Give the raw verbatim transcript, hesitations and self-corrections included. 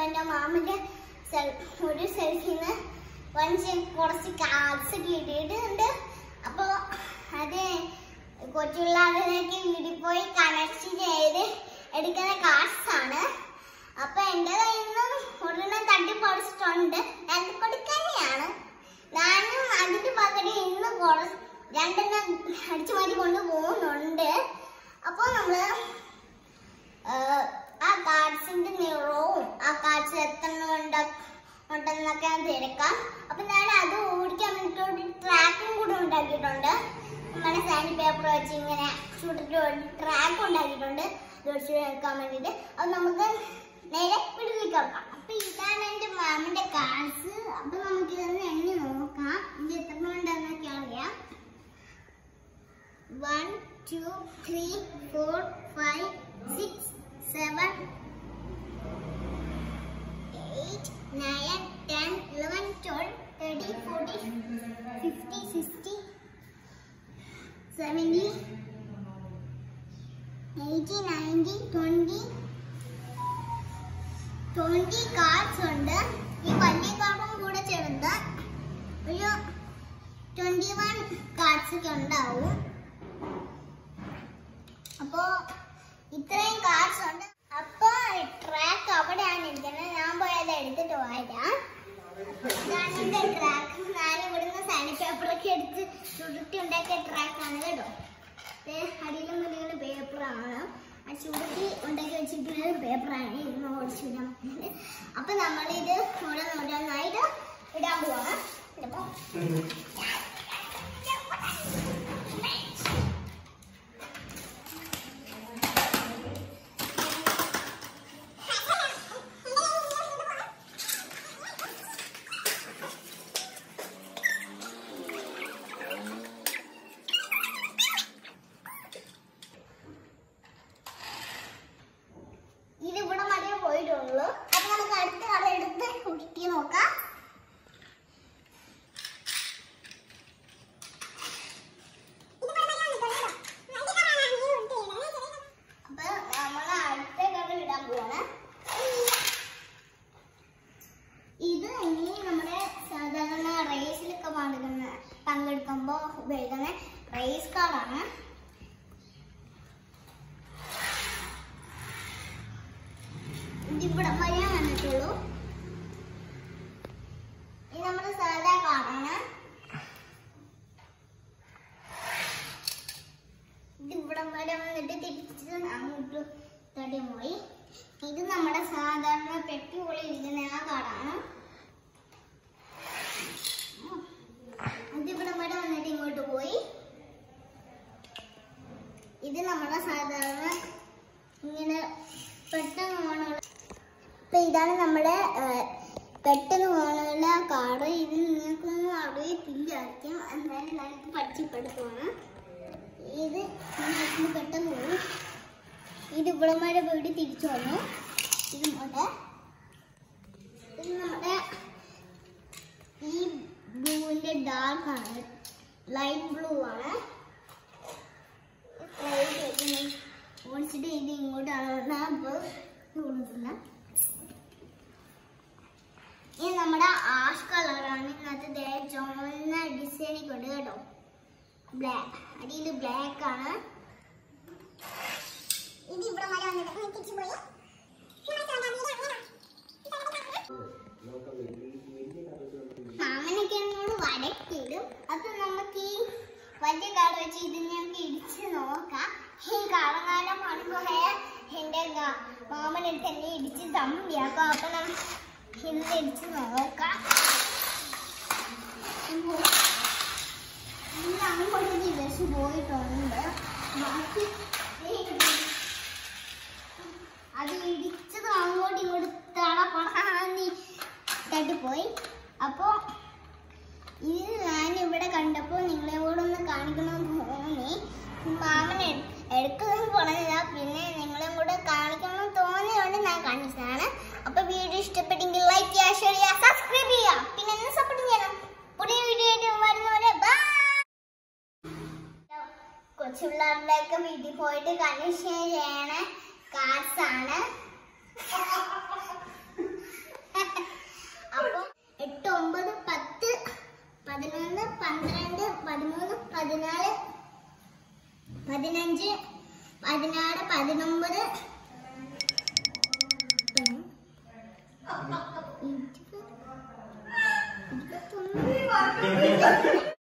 എന്റെ മാമന്റെ ഒരു സെൽഫിന്ന് കുറച്ച് കാർഡ്സ് കിട്ടിയിട്ടുണ്ട്. അപ്പൊ അത് കൊച്ചുപിള്ളേരിലേക്ക് വീട്ടിൽ പോയി കണക്ട് ചെയ്ത് എടുക്കുന്ന കാർഡ്സ് ആണ്. അപ്പൊ എന്റെ കയ്യിൽ നിന്നും ഒരെണ്ണം തട്ടിപ്പൊളിച്ചിട്ടുണ്ട്. തട്ടിപ്പൊടി തന്നെയാണ്. ഞാനും അതിന്റെ പകരം ഇന്ന് കുറച്ച് രണ്ടെണ്ണം അടിച്ചു മാറ്റി കൊണ്ട് പോകുന്നുണ്ട്. അപ്പൊ നമ്മള് ആ കാർഡ്സിന്റെ നിറവും ആ കാർഡ്സ് എത്ര ഉണ്ടെന്നൊക്കെ തിരക്കാം. അപ്പൊ ഞാൻ അത് ഓടിക്കാൻ വേണ്ടിയിട്ട് ട്രാക്കും കൂടെ ഉണ്ടാക്കിയിട്ടുണ്ട്. നമ്മുടെ സാൻഡ് പേപ്പർ വെച്ച് ഇങ്ങനെ ചുട്ടിട്ട് ട്രാക്ക് ഉണ്ടാക്കിയിട്ടുണ്ട് ജോർജ് വെക്കാൻ വേണ്ടിയിട്ട്. അത് നമുക്ക് നേരെ വീട്ടിലേക്ക് വെക്കാം. അപ്പൊ ഇതാണ് എന്റെ മാമന്റെ കാർഡ്സ്. അപ്പൊ നമുക്ക് ഇതൊന്ന് എണ്ണി നോക്കാം. ഇത് എത്ര ഉണ്ടെന്നൊക്കെ അറിയാം. One two three four five six seven eight nine ten eleven twelve thirty forty fifty sixty seventy eighty ninety twenty twenty cards ഉണ്ട്. ഈ വലിയ കാർഡും കൂടെ ചേർത്ത് ഒരു ട്വൻറ്റി വൺ കാർഡ്സ് ഒക്കെ ഉണ്ടാവും. അപ്പോ ഇത്രയും കാർഡ്സ് ഉണ്ട്. അപ്പൊ ട്രാക്ക് അവിടെയാണ് ഇരിക്കുന്നത്. ഞാൻ പോയത് എടുത്തിട്ട് വരാം. ഇതാണ് എന്റെ ട്രാക്ക്. ഞാൻ ഇവിടുന്ന് സാനി പേപ്പറൊക്കെ എടുത്ത് ചുരുട്ടി ഉണ്ടാക്കിയ ട്രാക്കാണ് കേട്ടോ. അടിയിലും മുന്നിലും പേപ്പറാണ്. ആ ചുരുട്ടി ഉണ്ടാക്കി വെച്ചിട്ടുള്ള പേപ്പറാണ് ഇന്ന് ഓടിച്ചിടാൻ. അപ്പൊ നമ്മളിത് ഓരോന്നോരോന്നായിട്ട് ഇടാൻ പോവാണ്. ഇപ്പൊ അപ്പൊ നമുക്ക് അടുത്ത കട എടുത്ത് കുട്ടി നോക്കാം. അപ്പൊ നമ്മൾ അടുത്ത കട ഇടാൻ പോവാണ്. ഇത് ഇനി നമ്മുടെ സാധാരണ റേസിലൊക്കെ പങ്കെടുക്കുന്ന പങ്കെടുക്കുമ്പോ ഉപയോഗിക്കുന്ന റേസ് കാർഡാണ്. ഇതിവിടെ വരാൻ വന്നിട്ടുള്ളൂ. ഇത് നമ്മുടെ സാധാ കാർഡാണ്. ഇതിവിടെ വരെ വന്നിട്ട് തിരിച്ച് അങ്ങോട്ട് തടി പോയി. ഇത് നമ്മുടെ സാധാരണ പെട്ടി പോലെ ഇരിക്കുന്ന ആ കാർഡാണ്. ഇതിവിടെ വരെ വന്നിട്ട് ഇങ്ങോട്ട് പോയി. ഇത് നമ്മുടെ സാധാരണ ഇങ്ങനെ പെട്ടെന്ന് പോകാനുള്ള. അപ്പൊ ഇതാണ് നമ്മുടെ പെട്ടെന്ന് പോകാനുള്ള കാർഡ്. ഇത് നിങ്ങൾക്കൊന്നും അറിയത്തില്ലായിരിക്കും. എന്നാലും നമുക്ക് പഠിച്ചപ്പെടുത്തുവാണ്. ഇത് നിങ്ങൾക്ക് പെട്ടെന്ന് പോകും. ഇത് ഇവിടെ വരെ വീട് തിരിച്ചു വന്നു. ഇത് നമ്മുടെ ഇത് നമ്മുടെ ഈ ബ്ലൂവിന്റെ ഡാർക്ക് ആണ്. ലൈറ്റ് ബ്ലൂ ആണ്. ഓടിച്ചിട്ട് ഇത് ഇങ്ങോട്ടാണ്. ഇത് നമ്മുടെ ആഷ് കളറാണ്. ഇന്നത്തെ ചുവന്ന ഡിസൈൻ കൊണ്ട് കേട്ടോ. ബ്ലാക്ക് അടിയിൽ ബ്ലാക്ക് ആണ്. ഇത് ഇവിടെ വരെ വന്നിട്ട് തിരിച്ചു പോയി. മാമനൊക്കെ എന്നോട് വരക്കിടും. അപ്പൊ നമുക്ക് ഈ വലിയ കാർഡ് വെച്ച് ഇത് ഞങ്ങൾക്ക് ഇടിച്ച് നോക്കാം. ഈ കാലകാലം മണിപ്പോയ എന്റെ മാമനെടുത്ത് എന്നെ ഇടിച്ച് തമ്മിയാക്കാം. അപ്പൊ നമുക്ക് ഇന്ന് ഇടിച്ച് നോക്കാം. ഇന്ന് അങ്ങോട്ട് ദിവസം പോയിട്ടുണ്ട്. ബാക്കി അത് ഇടിച്ചത് അങ്ങോട്ട് ഇങ്ങോട്ട് തളപ്പണി തട്ടിപ്പോയി. അപ്പൊ ഇത് ഞാനിവിടെ കണ്ടപ്പോൾ നിങ്ങളെ കൂടെ ഒന്ന് കാണിക്കണമെന്ന് തോന്നി. മാമനെ എടുക്കുന്നതെന്ന് പറഞ്ഞില്ല. പിന്നെ നിങ്ങളെ കൂടെ കാണിക്കണമെന്ന് തോന്നിയോണ്ട് ഞാൻ കാണിച്ചതാണ്. അപ്പൊ വീഡിയോ ഇഷ്ടപ്പെട്ടെങ്കിൽ ലൈക്ക് ചെയ്യുക, ഷെയർ ചെയ്യുക, സബ്സ്ക്രൈബ് ചെയ്യുക. പിന്നെ എന്നെ സപ്പോർട്ട് ചെയ്യണം. പുതിയ വീഡിയോ ആയിട്ട് വരുന്നവരെ ബൈ. കൊച്ചുപിള്ളേരുടെയൊക്കെ വീട്ടിൽ പോയിട്ട് കണക്ഷൻ ചെയ്യണ കാർഡ്സ് ആണ്. പന്ത്രണ്ട് പതിമൂന്ന് പതിനാല് പതിനഞ്ച് പതിനാറ് പതിനൊമ്പത് ഇരുപത്തൊന്ന്